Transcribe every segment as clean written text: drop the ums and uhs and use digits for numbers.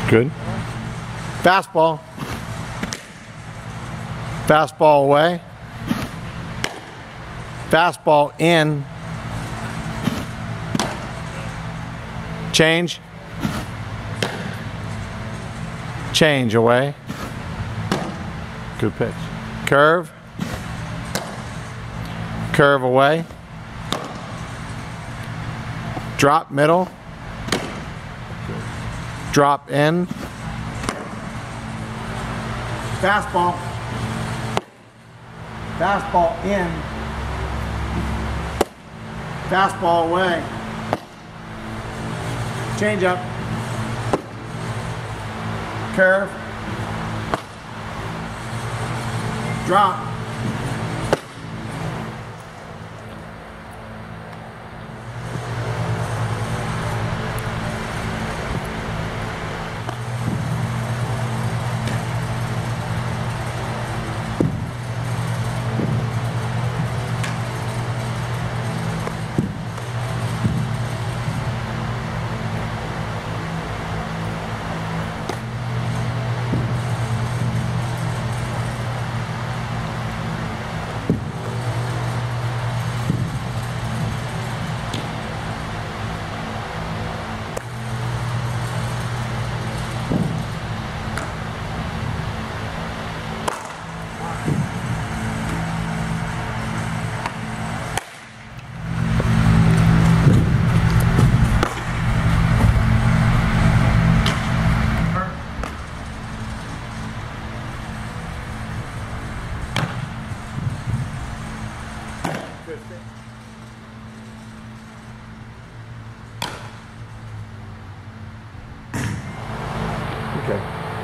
Good. Fastball. Fastball away. Fastball in. Change. Change away. Good pitch. Curve. Curve away. Drop middle. Drop in. Fastball. Fastball in. Fastball away. Change up. Curve. Drop. Okay.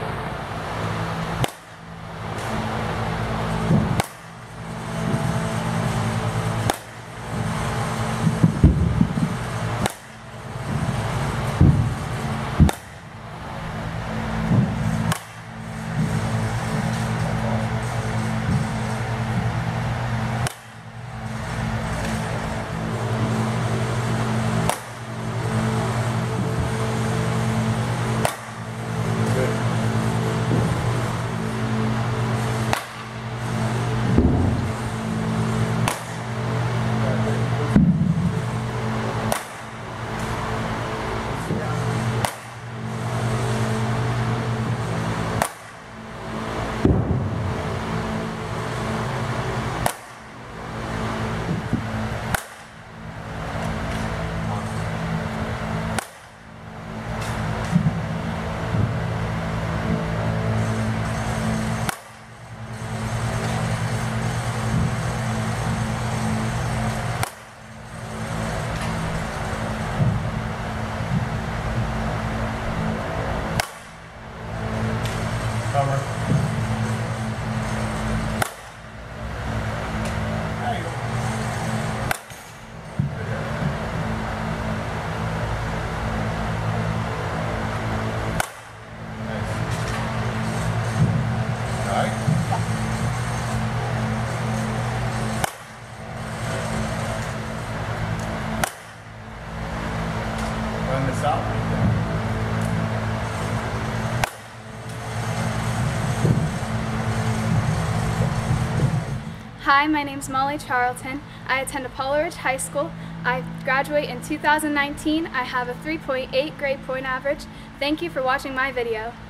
Hi, my name is Molly Charlton. I attend Apollo Ridge High School. I graduate in 2019. I have a 3.8 grade point average. Thank you for watching my video.